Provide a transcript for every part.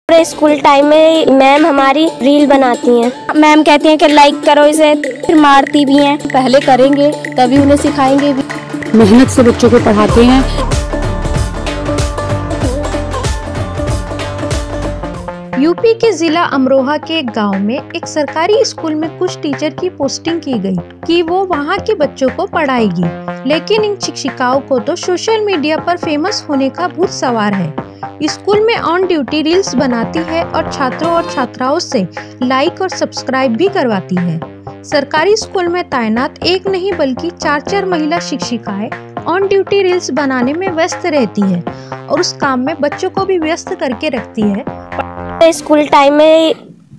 School time में ma'am हमारी reel बनाती हैं। मैम कहती हैं कि लाइक करो इसे, फिर मारती भी हैं। पहले करेंगे तभी उन्हें सिखाएंगे भी। मेहनत से बच्चों को पढ़ाते हैं। यूपी के जिला अमरोहा के एक गांव में एक सरकारी स्कूल में कुछ टीचर की पोस्टिंग की गई कि वो वहां के बच्चों को पढ़ाएगी, लेकिन इन शिक्षिकाओं को तो सोशल मीडिया पर फेमस होने का भूत सवार है। स्कूल में ऑन ड्यूटी रील्स बनाती है और छात्रों और छात्राओं से लाइक और सब्सक्राइब भी करवाती है। सरकारी स्कूल में तैनात एक नहीं बल्कि 4 महिला शिक्षिकाएं ऑन ड्यूटी रील्स बनाने में व्यस्त रहती है और उस काम में बच्चों को भी व्यस्त करके रखती है। स्कूल टाइम में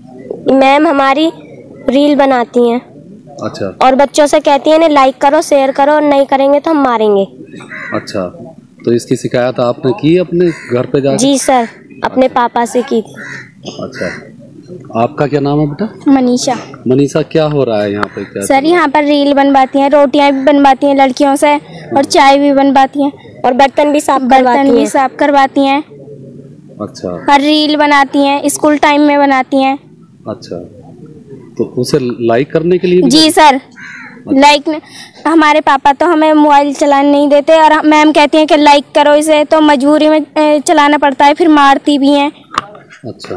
मैम हमारी रील बनाती हैं। अच्छा। और बच्चों से कहती हैं लाइक करो, शेयर करो, और नहीं करेंगे तो हम मारेंगे। अच्छा, तो इसकी शिकायत आपने की अपने घर पे जाकर? जी सर, अपने पापा से की थी। अच्छा, आपका क्या नाम है बेटा? मनीषा। मनीषा, क्या हो रहा है यहाँ पे? क्या सर यहाँ पर रील बनवाती हैं, रोटियां भी बनवाती हैं लड़कियों से, और चाय भी बनवाती हैं, और बर्तन भी साफ करवाती हैं। अच्छा। हर रील बनाती हैं, स्कूल टाइम में बनाती हैं। अच्छा, तो उसे लाइक करने के लिए भी? जी सर। लाइक हमारे पापा तो हमें मोबाइल चलाने नहीं देते, और मैम कहती हैं कि लाइक करो इसे, तो मजबूरी में चलाना पड़ता है, फिर मारती भी हैं। अच्छा,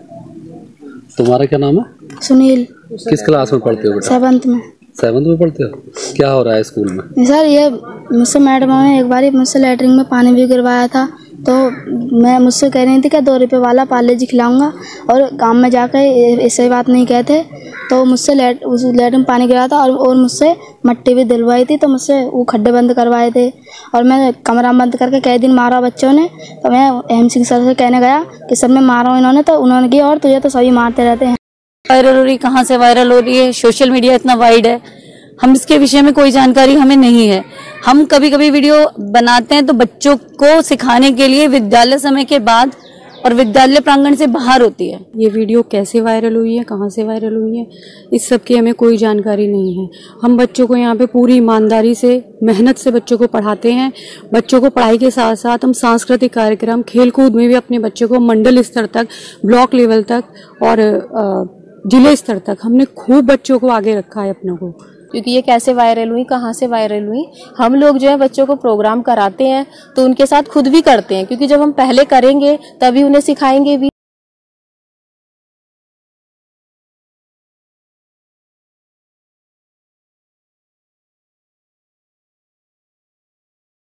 तुम्हारा क्या नाम है? सुनील। किस क्लास में पढ़ते हो बेटा? 7th में। 7th में पढ़ते हो? क्या हो रहा है स्कूल में? सर ये मुझसे मैडम ने एक बार मुझसे लैटरिन में पानी भी गिरवाया था, तो मैं मुझसे कह रही थी कि 2 रुपये वाला पार्ले जी खिलाऊंगा, और गांव में जाकर ऐसे बात नहीं कहते, तो मुझसे उस लैटरिन में पानी गिरा था, और मुझसे मट्टी भी दिलवाई थी, तो मुझसे वो खड्डे बंद करवाए थे, और मैं कमरा बंद करके कई दिन मारा बच्चों ने। तो मैं एम सिंह सर से कहने गया कि सर मैं मारा हूँ इन्होंने, तो उन्होंने की और तुझे तो सभी मारते रहते हैं। वायरल हो रही, कहाँ से वायरल हो रही है? सोशल मीडिया इतना वाइड है, हम इसके विषय में कोई जानकारी हमें नहीं है। हम कभी कभी वीडियो बनाते हैं तो बच्चों को सिखाने के लिए विद्यालय समय के बाद और विद्यालय प्रांगण से बाहर होती है। ये वीडियो कैसे वायरल हुई है, कहाँ से वायरल हुई है, इस सब की हमें कोई जानकारी नहीं है। हम बच्चों को यहाँ पे पूरी ईमानदारी से, मेहनत से बच्चों को पढ़ाते हैं। बच्चों को पढ़ाई के साथ साथ हम सांस्कृतिक कार्यक्रम, खेलकूद में भी अपने बच्चों को मंडल स्तर तक, ब्लॉक लेवल तक और जिले स्तर तक हमने खूब बच्चों को आगे रखा है अपनों को। क्योंकि ये कैसे वायरल हुई, कहाँ से वायरल हुई, हम लोग जो है बच्चों को प्रोग्राम कराते हैं तो उनके साथ खुद भी करते हैं, क्योंकि जब हम पहले करेंगे तभी उन्हें सिखाएंगे भी।